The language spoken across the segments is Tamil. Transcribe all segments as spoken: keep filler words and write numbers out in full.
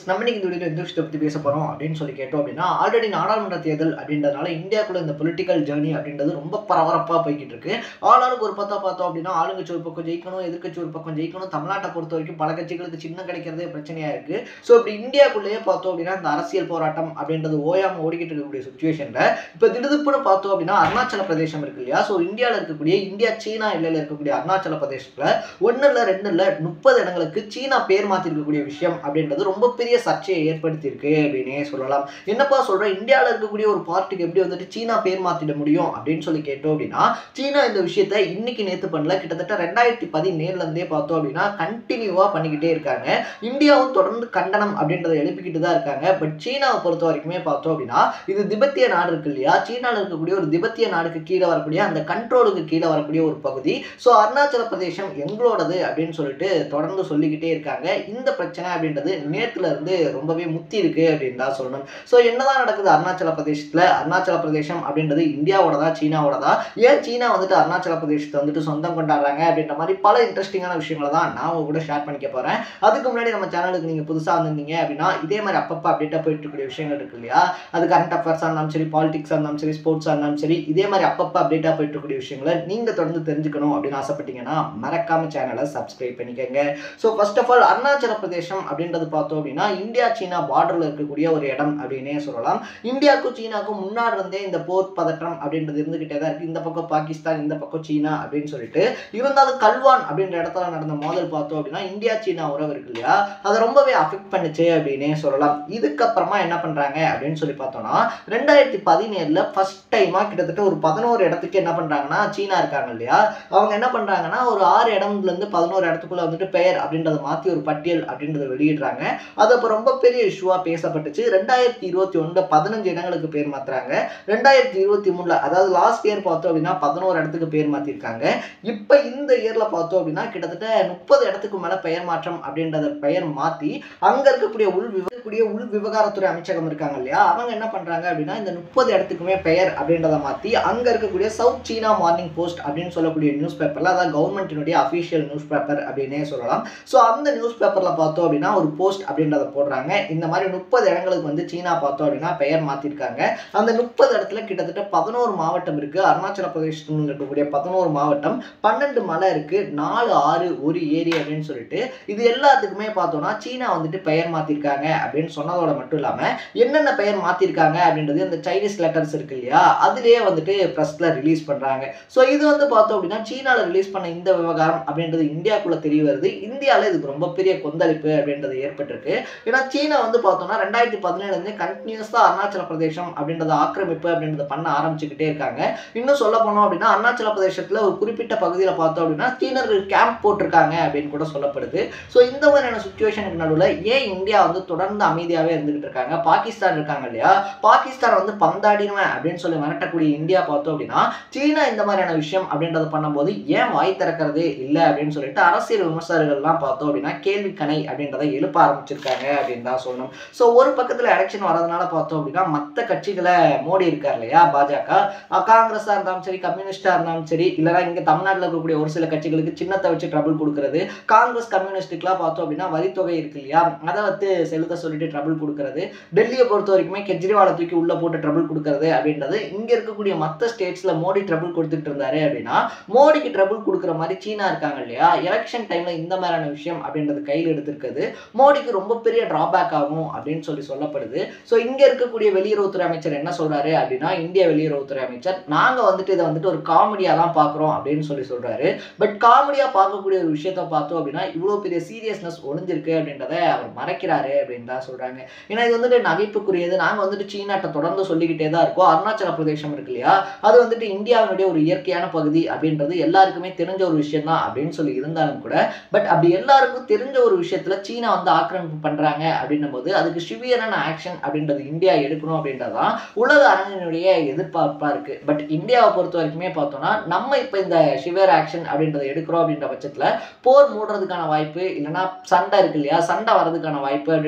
ஃப்ரெண்ட்ஸ் நம்ம இன்னைக்கு இந்த வீடியோவில் எந்த விஷயத்தை பற்றி பேச போகிறோம் அப்படின்னு சொல்லி கேட்டோம் அப்படின்னா ஆல்ரெடி நாடாளுமன்ற தேர்தல் அப்படின்றதுனால இந்தியாவுக்குள்ள இந்த பொலிட்டிக்கல் ஜேர்னி அப்படின்றது ரொம்ப பரபரப்பாக போய்கிட்டு இருக்கு. ஆளாளுக்கு ஒரு பத்தா பார்த்தோம் அப்படின்னா ஆளுங்கட்சி ஒரு பக்கம் ஜெயிக்கணும், எதிர்க்கட்சி ஒரு பக்கம் ஜெயிக்கணும். தமிழ்நாட்டை பொறுத்த வரைக்கும் பல கட்சிகளுக்கு சின்னம் கிடைக்கிறதே பிரச்சனையாக இருக்கு. ஸோ இப்படி இந்தியாவுக்குள்ளேயே பார்த்தோம் அப்படின்னா இந்த அரசியல் போராட்டம் அப்படின்றது ஓயாமல் ஓடிக்கிட்டு இருக்கக்கூடிய சுச்சுவேஷனில் இப்போ திடுதுப்புன்னு பார்த்தோம் அப்படின்னா அருணாச்சல பிரதேசம் இருக்கு இல்லையா? ஸோ இந்தியாவில் இருக்கக்கூடிய இந்தியா சீனா எல்லையில் இருக்கக்கூடிய அருணாச்சல பிரதேசத்தில் ஒன்று இல்லை ரெண்டு இல்லை முப்பது இடங்களுக்கு சீனா பேர் மாற்றிருக்கக்கூடிய விஷயம் அப்படின்றது ரொம்ப பெரிய சர்ச்சையை ஏற்படுத்தியிருக்கு அப்படின்னே சொல்லலாம். என்னப்பா சொல்கிறேன், இந்தியாவில் இருக்கக்கூடிய ஒரு பார்ட்டிக்கு எப்படி வந்துட்டு சீனா பேர் மாற்றிட முடியும் அப்படின்னு சொல்லி கேட்டோம் அப்படின்னா சீனா இந்த விஷயத்தை இன்னைக்கு நேற்று பண்ணல, கிட்டத்தட்ட ரெண்டாயிரத்தி பதினேழுலேருந்தே பார்த்தோம் அப்படின்னா கண்டினியூவாக பண்ணிக்கிட்டே இருக்காங்க. இந்தியாவும் தொடர்ந்து கண்டனம் அப்படின்றத எழுப்பிக்கிட்டு தான் இருக்காங்க. பட் சீனாவை பொறுத்த வரைக்குமே பார்த்தோம் அப்படின்னா இது திபெத்திய நாடு இருக்கு இல்லையா? சீனாவில் இருக்கக்கூடிய ஒரு திபெத்திய நாடுக்கு கீழே வரக்கூடிய அந்த கண்ட்ரோலுக்கு கீழே வரக்கூடிய ஒரு பகுதி. ஸோ அருணாச்சல பிரதேசம் எங்களோடது அப்படின்னு சொல்லிட்டு தொடர்ந்து சொல்லிக்கிட்டே இருக்காங்க. இந்த பிரச்சனை அப்படின்றது நேத்துல இருந்து ரொம்பவே முத்தி இருக்கு அப்படின்னு தான் சொல்லணும். ஸோ என்னதான் நடக்குது அருணாச்சல பிரதேசத்தில்? அருணாச்சல பிரதேசம் அப்படின்றது இந்தியாவோடதா சீனாவோடதா? ஏன் சீனா வந்துட்டு அருணாச்சல பிரதேசத்தை வந்துட்டு சொந்தம் கொண்டாடுறாங்க அப்படின்ற மாதிரி பல இன்ட்ரெஸ்டிங்கான விஷயங்களை தான் நான் உங்க கூட ஷேர் பண்ணிக்க போறேன். அதுக்கு முன்னாடி நம்ம சேனலுக்கு நீங்க புதுசாக வந்திருந்தீங்க அப்படின்னா இதே மாதிரி அப்பப்போ அப்டேட்டாக போயிட்டு இருக்கக்கூடிய விஷயங்கள் இருக்கு இல்லையா? அது கரண்ட் அஃபேர்ஸாக இருந்தாலும் சரி, பாலிடிக்ஸாக இருந்தாலும் சரி, ஸ்போர்ட்ஸாக இருந்தாலும் சரி, இதே மாதிரி அப்பப்போ அப்டேட்டாக போயிட்டு இருக்கக்கூடிய விஷயங்களை நீங்க தொடர்ந்து தெரிஞ்சுக்கணும் அப்படின்னு ஆசைப்பட்டீங்கன்னா மறக்காம சேனலை சப்ஸ்கிரைப் பண்ணிக்கங்க. So first of all Arunachal Pradesh அப்படின்றது பார்த்தோம் அப்படின்னா இந்தியா சீனா பார்டர்ல இருக்கக்கூடிய ஒரு இடம் அப்படின்னே சொல்லலாம். இந்தியாவுக்கும் சீனாவுக்கும் முன்னாடி இருந்தே இந்த போர் பதற்றம் அப்படின்றது இருந்துகிட்டே தான் இருக்கு. இந்த பக்கம் பாகிஸ்தான், இந்த பக்கம் சீனா அப்படின்னு சொல்லிட்டு இருந்தாலும் கல்வான் அப்படின்ற இடத்துல நடந்த மோதல் பார்த்தோம் அப்படின்னா இந்தியா சீனா உறவு இருக்கு இல்லையா? அதை ரொம்பவே அஃபெக்ட் பண்ணுச்சு அப்படின்னே சொல்லலாம். இதுக்கப்புறமா என்ன பண்றாங்க அப்படின்னு சொல்லி பார்த்தோம்னா ரெண்டாயிரத்தி பதினேழுல ஃபர்ஸ்ட் டைமா கிட்டத்தட்ட ஒரு பதினோரு இடத்துக்கு என்ன பண்றாங்கன்னா சீனா இருக்காங்க இல்லையா? அவங்க என்ன பண்றாங்கன்னா ஒரு ஆறு இடம்ல இருந்து பதினோரு இடத்துக்குள்ள வந்துட்டு பெயர் அப்படின்றத மாத்தி ஒரு பட்டியல் அப்படின்றத வெளியிடுறாங்க. அது அப்போ ரொம்ப பெரிய இஷ்யூவா பேசப்பட்டுச்சு. ரெண்டாயிரத்தி இருபத்தி ஒண்ணுல பதினஞ்சு இடங்களுக்கு பேர் மாத்துறாங்க. ரெண்டாயிரத்தி இருபத்தி மூணுல அதாவது லாஸ்ட் இயர் பார்த்தோம் அப்படின்னா பதினோரு இடத்துக்கு பேர் மாத்திருக்காங்க. இப்ப இந்த இயர்ல பார்த்தோம் அப்படின்னா கிட்டத்தட்ட முப்பது இடத்துக்கு மேல பெயர் மாற்றம் அப்படின்றத பெயர் மாத்தி அங்க இருக்கக்கூடிய உள் விவகாரக்கூடிய உள் விவகாரத்துறை அமைச்சகம் இருக்காங்க இல்லையா? அவங்க என்ன பண்றாங்க அப்படின்னா இந்த முப்பது இடத்துக்குமே பெயர் அப்படின்றத மாத்தி அங்க இருக்கக்கூடிய சவுத் சீனா மார்னிங் போஸ்ட் அப்படின்னு சொல்லக்கூடிய நியூஸ் பேப்பர்ல, அதாவது கவர்மெண்டினுடைய அபிஷியல் நியூஸ் பேப்பர் அப்படின்னே சொல்லலாம். ஸோ அந்த நியூஸ் பேப்பர்ல பார்த்தோம் அப்படின்னா ஒரு போஸ்ட் அப்படின்றத போடுறாங்க. இந்த மாதிரி முப்பது இடங்களுக்கு வந்து சீனா பார்த்தோம் அப்படின்னா பெயர் மாத்திருக்காங்க. அந்த முப்பது இடத்துல கிட்டத்தட்ட பதினோரு மாவட்டம் இருக்கு. அருணாச்சல பிரதேசத்தில் இருக்கக்கூடிய பதினோரு மாவட்டம், பன்னெண்டு மலை இருக்கு, நாலு ஆறு, ஒரு ஏரி அப்படின்னு சொல்லிட்டு இது எல்லாத்துக்குமே பார்த்தோம்னா சீனா வந்துட்டு பெயர் மாத்திருக்காங்க அப்படின்னு சொன்னதோட மட்டும் இல்லாம என்னென்ன பெயர் மாத்திருக்காங்க அப்படின்றது இந்த சைனீஸ் லெட்டர்ஸ் இருக்கு இல்லையா? அதுலயே வந்துட்டு பிரஸ்ல ரிலீஸ் பண்றாங்க. ஸோ இது வந்து பார்த்தோம் அப்படின்னா சீனால ரிலீஸ் பண்ண இந்த விவகாரம் அப்படின்றது இந்தியாவுக்குள்ள தெரிய வருது. இந்தியாவில் இதுக்கு ரொம்ப பெரிய கொந்தளிப்பு அப்படின்றது ஏற்பட்டிருக்கு. ஏன்னா சீனா வந்து பார்த்தோம்னா ரெண்டாயிரத்தி பதினேழுல இருந்து கண்டினியூஸா அருணாச்சல பிரதேசம் அப்படின்றத ஆக்கிரமிப்பு அப்படின்றத பண்ண ஆரம்பிச்சுக்கிட்டே இருக்காங்க. இன்னும் சொல்ல போனோம் அப்படின்னா அருணாச்சல பிரதேசத்துல ஒரு குறிப்பிட்ட பகுதியில் பார்த்தோம் அப்படின்னா சீனர்கள் கேம்ப் போட்டிருக்காங்க அப்படின்னு கூட சொல்லப்படுது. ஸோ இந்த மாதிரியான சுச்சுவேஷனுக்கு நடுவில் ஏன் இந்தியா வந்து தொடர்ந்து அமைதியாகவே இருந்துகிட்டு இருக்காங்க? பாகிஸ்தான் இருக்காங்க இல்லையா? பாகிஸ்தான் வந்து பந்தாடினுவேன் அப்படின்னு சொல்லி மிரட்டக்கூடிய இந்தியா பார்த்தோம் அப்படின்னா சீனா இந்த மாதிரியான விஷயம் அப்படின்றத பண்ணும்போது ஏன் வாய் திறக்கிறதே இல்லை அப்படின்னு சொல்லிட்டு அரசியல் விமர்சகர்கள்லாம் பார்த்தோம் அப்படின்னா கேள்வி கணை அப்படின்றத எழுப்ப ஆரம்பிச்சிருக்காங்க அப்படின்னு தான் சொல்லணும். ஸோ ஒரு பக்கத்தில் எலெக்ஷன் வரதுனால பார்த்தோம் அப்படின்னா மற்ற கட்சிகளை மோடி இருக்கார் இல்லையா? பாஜக, காங்கிரஸாக இருந்தாலும் சரி, கம்யூனிஸ்டாக இருந்தாலும் சரி, இல்லைனா இங்கே தமிழ்நாட்டில் இருக்கக்கூடிய ஒரு சில கட்சிகளுக்கு சின்னத்தை வச்சு ட்ரபிள் கொடுக்கறது, காங்கிரஸ் கம்யூனிஸ்டுக்கெலாம் பார்த்தோம் அப்படின்னா வரித்தொகை இருக்கு இல்லையா? அதை வந்து செலுத்த சொல்லிட்டு ட்ரபிள் கொடுக்கறது, டெல்லியை பொறுத்த வரைக்குமே கெஜ்ரிவாலை தூக்கி உள்ள போட்டு ட்ரபிள் கொடுக்கறது அப்படின்றது இங்கே இருக்கக்கூடிய மற்ற ஸ்டேட்ஸில் மோடி ட்ரபிள் கொடுத்துட்டு இருந்தாரு அப்படின்னா மோடிக்கு ட்ரபிள் கொடுக்குற மாதிரி சீனா இருக்காங்க இல்லையா? எலெக்ஷன் டைம்ல இந்த மாதிரியான விஷயம் அப்படின்றது கையில் எடுத்திருக்கிறது மோடிக்கு ரொம்ப பெரிய டிராபேக் ஆகும் அப்படின்னு சொல்லி சொல்லப்படுது. ஸோ இங்க இருக்கக்கூடிய வெளியுறவுத்துறை அமைச்சர் என்ன சொல்றாரு அப்படின்னா இந்திய வெளியுறவுத்துறை அமைச்சர் நாங்க வந்துட்டு இதை வந்துட்டு ஒரு காமெடியா தான் பாக்குறோம் அப்படின்னு சொல்லி சொல்றாரு. பட் காமெடியா பார்க்கக்கூடிய ஒரு விஷயத்த பார்த்தோம் அப்படின்னா இவ்வளவு பெரிய சீரியஸ்னஸ் ஒளிஞ்சிருக்கு அப்படின்றத அவர் மறைக்கிறாரு அப்படின்னு தான் சொல்றாங்க. ஏன்னா இது வந்துட்டு நகைப்புக்குரியது. நாங்க வந்துட்டு சீனாட்ட தொடர்ந்து சொல்லிக்கிட்டே தான் இருக்கோம். அருணாச்சல பிரதேசம் இருக்கு இல்லையா? அது வந்துட்டு இந்தியாவுடைய ஒரு இயற்கையான பகுதி அப்படின்றது எல்லாருக்குமே தெரிஞ்ச ஒரு விஷயம் தான் அப்படின்னு சொல்லி இருந்தாலும் கூட பட் அப்படி எல்லாருக்கும் தெரிஞ்ச ஒரு விஷயத்துல சீனா வந்து ஆக்கிரமிப்பு பண்றாங்க அப்படின்னும் போது அதுக்கு சிவியரான ஆக்ஷன் அப்படின்றது இந்தியா எடுக்கணும் அப்படின்றதான் உலக அரங்கினுடைய எதிர்பார்ப்பா இருக்கு. பட் இந்தியாவை பொறுத்த வரைக்குமே பார்த்தோம்னா நம்ம இப்ப இந்த சிவியர் ஆக்ஷன் அப்படின்றத எடுக்கிறோம் அப்படின்ற பட்சத்துல போர் மூடுறதுக்கான வாய்ப்பு இல்லைன்னா சண்டை இருக்கு இல்லையா? சண்டை வர்றதுக்கான வாய்ப்பு அப்படின்றது அதிகம்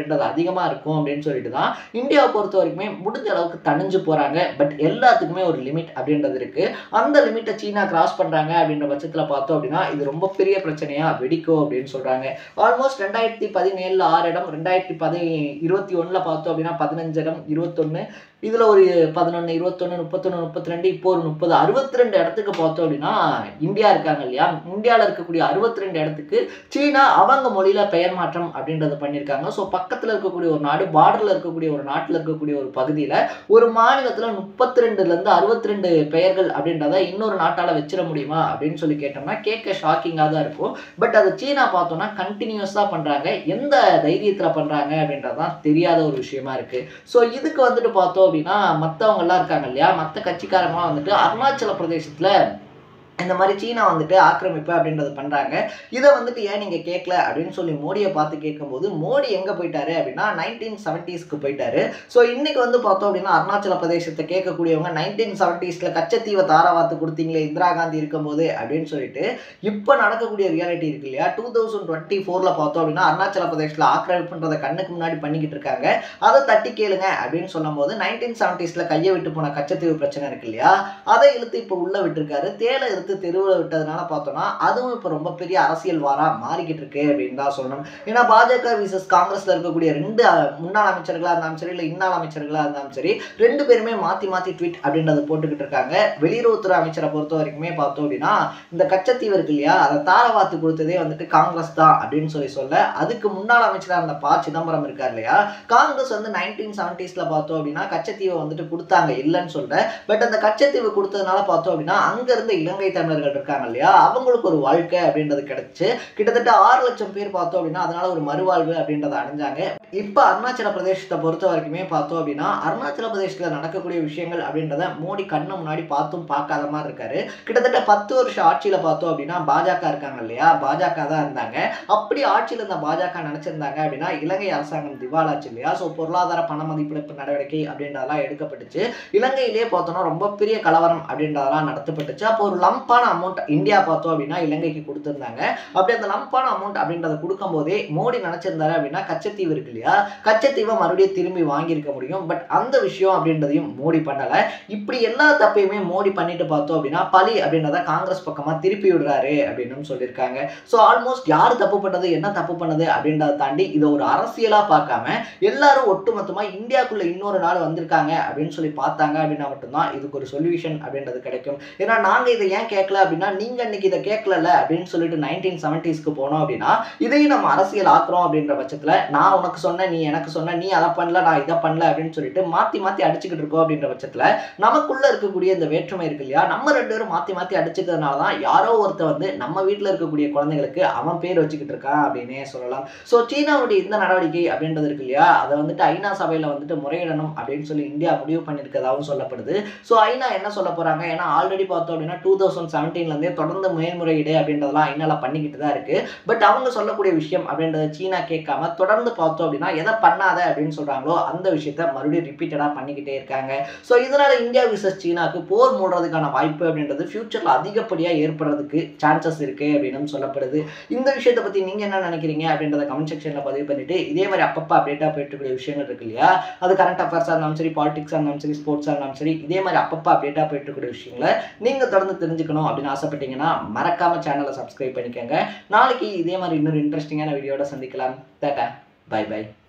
அதிகமாக இருக்கும் அப்படின்னு சொல்லிட்டு தான் இந்தியாவை பொறுத்த வரைக்குமே முடிஞ்ச அளவுக்கு தணிஞ்சு போகிறாங்க. பட் எல்லாத்துக்குமே ஒரு லிமிட் அப்படின்றது இருக்குது. அந்த லிமிட்டை சீனா கிராஸ் பண்ணுறாங்க அப்படின்ற பட்சத்தில் பார்த்தோம் அப்படின்னா இது ரொம்ப பெரிய பிரச்சனையாக வெடிக்கும் அப்படின்னு சொல்கிறாங்க. ஆல்மோஸ்ட் ரெண்டாயிரத்தி பதினேழில் ஆறு இடம், ரெண்டாயிரத்தி பதி இருபத்தி ஒன்றில் பார்த்தோம் அப்படின்னா பதினஞ்சு இடம், இருபத்தொன்று இதில் ஒரு பதினொன்று, இருபத்தொன்று, முப்பத்தொன்று, முப்பத்தி ரெண்டு இப்போ ஒரு முப்பது, அறுபத்தி ரெண்டு இடத்துக்கு பார்த்தோம் அப்படின்னா இந்தியா இருக்காங்க இல்லையா, இந்தியாவில் இருக்கக்கூடிய அறுபத்தி ரெண்டு இடத்துக்கு சீனா அவங்க மொழியில் பெயர் மாற்றம் அப்படின்றத பண்ணியிருக்காங்க. ஸோ பக்கத்தில் இருக்கக்கூடிய ஒரு நாடு, பார்டரில் இருக்கக்கூடிய ஒரு நாட்டில் இருக்கக்கூடிய ஒரு பகுதியில் ஒரு மாநிலத்தில் முப்பத்தி ரெண்டுலேருந்து அறுபத்தி ரெண்டு பெயர்கள் அப்படின்றத இன்னொரு நாட்டால் வச்சிட முடியுமா அப்படின்னு சொல்லி கேட்டோம்னா கேட்க ஷாக்கிங்காக தான் இருக்கும். பட் அது சீனா பார்த்தோம்னா கண்டினியூஸாக பண்ணுறாங்க. எந்த தைரியத்தில் பண்ணுறாங்க அப்படின்றதான் தெரியாத ஒரு விஷயமா இருக்குது. ஸோ இதுக்கு வந்துட்டு பார்த்தோம் அப்படின்னா மற்றவங்க எல்லாம் இருக்காங்க இல்லையா, மற்ற கட்சிக்காரங்களாம் வந்துட்டு அருணாச்சல பிரதேசத்துல இந்த மாதிரி சீனா வந்துட்டு ஆக்கிரமிப்பு அப்படின்றது பண்ணுறாங்க. இதை வந்துட்டு ஏன் நீங்கள் கேட்கல அப்படின்னு சொல்லி மோடியை பார்த்து கேட்கும்போது மோடி எங்கே போயிட்டாரு அப்படின்னா நைன்டீன் செவன்டீஸ்க்கு போயிட்டாரு. ஸோ இன்னைக்கு வந்து பார்த்தோம் அப்படின்னா அருணாச்சல பிரதேசத்தை கேட்கக்கூடியவங்க நைன்டீன் செவன்டீஸில் கச்சத்தீவை தாராவாத்து கொடுத்தீங்களே இந்திரா காந்தி இருக்கும்போது அப்படின்னு சொல்லிட்டு இப்போ நடக்கக்கூடிய ரியாலிட்டி இருக்கு இல்லையா, டூ தௌசண்ட் டுவெண்ட்டி ஃபோரில் பார்த்தோம் அப்படின்னா அருணாச்சல பிரதேசத்தில் ஆக்கிரமிப்புன்றதை கண்ணுக்கு முன்னாடி பண்ணிக்கிட்டு இருக்காங்க. அதை தட்டி கேளுங்க அப்படின்னு சொல்லும் போது நைன்டீன் செவன்டீஸில் கையை விட்டு போன கச்சத்தீவு பிரச்சனை இருக்கு இல்லையா, அதை இழுத்து இப்போ உள்ள விட்டுருக்காரு. தேலை இழுத்து தெருவில் விட்டதுனால பார்த்தோம்னா அதுவும் இப்போ ரொம்ப பெரிய அரசியல் வாரா மாறிக்கிட்டு இருக்கு அப்படின்னு தான் சொல்லணும். ஏன்னா பாஜக விசஸ் காங்கிரஸ்ல இருக்கக்கூடிய ரெண்டு முன்னாள் அமைச்சர்களாக இருந்தாலும் சரி, இல்லை இன்னாள் அமைச்சர்களாக இருந்தாலும் சரி, ரெண்டு பேருமே மாற்றி மாற்றி ட்வீட் அப்படின்றத போட்டுக்கிட்டு இருக்காங்க. வெளியுறவுத்துறை அமைச்சரை பொறுத்த வரைக்குமே பார்த்தோம் அப்படின்னா இந்த கச்சத்தீவு இருக்கு இல்லையா, அதை தாரவாத்து கொடுத்ததே வந்துட்டு காங்கிரஸ் தான் அப்படின்னு சொல்லி சொல்ல, அதுக்கு முன்னாள் அமைச்சராக இருந்த ப சிதம்பரம் இருக்கார் இல்லையா, காங்கிரஸ் வந்து நைன்டீன் செவன்டீஸ்ல பார்த்தோம் அப்படின்னா கச்சத்தீவை வந்துட்டு கொடுத்தாங்க இல்லைன்னு சொல்ல. பட் அந்த கச்சத்தீவு கொடுத்ததுனால பார்த்தோம் அப்படின்னா அங்க இருந்த இலங்கை தமிழர்கள் இருக்காங்க இல்லையா, அவங்களுக்கு ஒரு வாழ்க்கை அப்படின்றது கிடைச்சு கிட்டத்தட்ட ஆறு லட்சம் பேர் பார்த்தோம் அப்படின்னா அதனால ஒரு மறுவாழ்வு அப்படின்றத அடைஞ்சாங்க. இப்ப அருணாச்சல பிரதேசத்தை பொறுத்த வரைக்குமே பார்த்தோம் அப்படின்னா அருணாச்சல பிரதேசத்துல நடக்கக்கூடிய விஷயங்கள் அப்படின்றத மோடி கண்ணு முன்னாடி பார்த்தும் பார்க்காத மாதிரி இருக்காரு. கிட்டத்தட்ட பத்து வருஷம் ஆட்சியில பார்த்தோம் அப்படின்னா பாஜக இருக்காங்க இல்லையா, பாஜக தான் இருந்தாங்க. அப்படி ஆட்சியில் இருந்த பாஜக நினைச்சிருந்தாங்க அப்படின்னா இலங்கை அரசாங்கம் திவாலாச்சு இல்லையா, ஸோ பொருளாதார பண மதிப்பிழப்பு நடவடிக்கை அப்படின்றதெல்லாம் எடுக்கப்பட்டுச்சு. இலங்கையிலேயே பார்த்தோம்னா ரொம்ப பெரிய கலவரம் அப்படின்றதெல்லாம் நடத்தப்பட்டுச்சு. அப்போ ஒரு லம்பான அமௌண்ட் இந்தியா பார்த்தோம் அப்படின்னா இலங்கைக்கு கொடுத்திருந்தாங்க. அப்படி அந்த லம்பான அமௌண்ட் அப்படின்றத கொடுக்கும் போதே மோடி நினைச்சிருந்தாரு அப்படின்னா கச்சத்தீவு இருக்கு இல்லையா, கச்சத்தீவை மறுபடியும் திரும்பி வாங்கியிருக்க முடியும். பட் அந்த விஷயம் அப்படின்றதையும் மோடி பண்ணல. இப்படி எல்லா தப்பையுமே மோடி பண்ணிட்டு பார்த்தோம் அப்படின்னா பலி அப்படின்றத காங்கிரஸ் பக்கமா திருப்பி விடுறாரு அப்படின்னு சொல்லியிருக்காங்க. ஸோ ஆல்மோஸ்ட் யார் தப்பு பண்ணது என்ன தப்பு பண்ணது அப்படின்றத தாண்டி இதை ஒரு அரசியலா பார்க்காம எல்லாரும் ஒட்டுமொத்தமா இந்தியாவுக்குள்ள இன்னொரு நாடு வந்திருக்காங்க அப்படின்னு சொல்லி பார்த்தாங்க அப்படின்னா மட்டும்தான் இதுக்கு ஒரு சொல்யூஷன் அப்படின்றது கிடைக்கும். ஏன்னா நாங்க இதை ஏன் கேட்கல அப்படின்னா நீங்க இன்னைக்கு இதை கேட்கல அப்படின்னு சொல்லிட்டு நைன்டீன் செவன்டீஸ்க்கு போனோம் அப்படின்னா இதையும் நம்ம அரசியல் ஆக்குறோம் அப்படின்ற பட்சத்துல நான் உனக்கு சொன்ன நீ எனக்கு சொன்ன நீ அதை பண்ணல நான் இதை பண்ணல அப்படின்னு சொல்லிட்டு மாத்தி மாத்தி அடிச்சுக்கிட்டு இருக்கோம் அப்படின்ற பட்சத்துல நமக்குள்ள இருக்கக்கூடிய இந்த வேற்றுமை இருக்கு இல்லையா, நம்ம ரெண்டு பேரும் மாத்தி மாத்தி அடிச்சுக்கிறதுனால தான் யாரோ ஒருத்தர் வந்து நம்ம வீட்டில் இருக்கக்கூடிய குழந்தைகளுக்கு அவன் பேர் வச்சுக்கிட்டு இருக்கான் அப்படின்னே சொல்லலாம். ஸோ சீனாவுடைய இந்த நடவடிக்கை அப்படின்றது இருக்கு இல்லையா, அதை வந்துட்டு ஐநா சபையில வந்துட்டு முறையிடணும் அப்படின்னு சொல்லி இந்தியா முடிவு பண்ணியிருக்கதாகவும் சொல்லப்படுது. ஸோ ஐநா என்ன சொல்ல போறாங்க, ஏன்னா ஆல்ரெடி பார்த்தோம் அப்படின்னா டூ தௌசண்ட் செவன்டீன்ல இருந்தே தொடர்ந்து மேல்முறையீடு அப்படின்றதெல்லாம் ஐநால பண்ணிக்கிட்டு தான் இருக்கு. பட் அவங்க சொல்லக்கூடிய விஷயம் அப்படின்றத சீனா கேட்காம தொடர்ந்து பார்த்தோம் அப்படின்னா எதை பண்ணாத அப்படின்னு சொல்றாங்களோ அந்த விஷயத்த மறுபடியும் ரிப்பீட்டடா பண்ணிக்கிட்டே இருக்காங்க. ஸோ இதனால இந்தியா விசஸ் சீனாக்கு போர் மூடுறதுக்கான வாய்ப்பு அப்படின்றது ஃபியூச்சர்ல அதிகப்படியா ஏற்படுறதுக்கு சான்சஸ் இருக்கு அப்படின்னு சொல்லப்படுது. இந்த விஷயத்தை பத்தி நீங்க என்ன நினைக்கிறீங்க அப்படின்றத கமெண்ட் செக்ஷன்ல பதிவு பண்ணிட்டு இதே மாதிரி அப்பப்போ அப்டேட்டா போயிட்டு இருக்கக்கூடிய விஷயங்கள் இருக்கு இல்லையா, அது கரண்ட் அஃபேர்ஸா இருந்தாலும் சரி, பாலிடிக்ஸா இருந்தாலும் சரி, ஸ்போர்ட்ஸா இருந்தாலும் சரி, இதே மாதிரி அப்பப்போ அப்டேட்டா போயிட்டு இருக்கக்கூடிய விஷயங்களை நீங்க தொடர்ந்து தெரிஞ்சுக்கணும் அப்படின்னு ஆசைப்பட்டீங்கன்னா மறக்காம சேனலை சப்ஸ்கிரைப் பண்ணிக்கோங்க. நாளைக்கு இதே மாதிரி இன்னொரு இன்ட்ரெஸ்டிங்கான வீடியோட சந்திக்கலாம். டாடா, பை பை.